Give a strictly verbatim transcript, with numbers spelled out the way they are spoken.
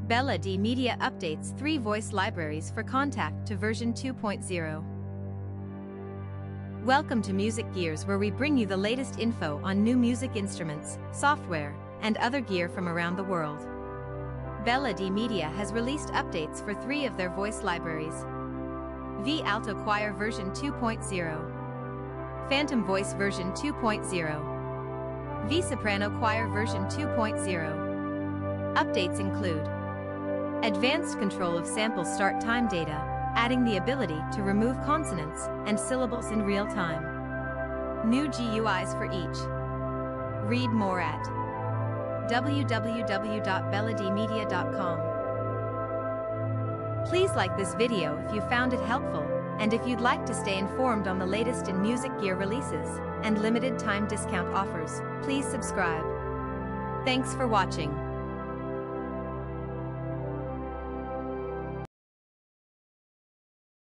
Bela D Media updates three voice libraries for Kontakt to version two point oh. Welcome to Music Gears, where we bring you the latest info on new music instruments, software, and other gear from around the world. Bela D Media has released updates for three of their voice libraries: v Alto Choir version two point oh, Phantom Voice version two point oh, v Soprano Choir version two point oh. Updates include advanced control of sample start time data, adding the ability to remove consonants and syllables in real time. New G U Is for each. Read more at w w w dot bela d media dot com. Please like this video if you found it helpful, and if you'd like to stay informed on the latest in music gear releases and limited time discount offers, please subscribe. Thanks for watching.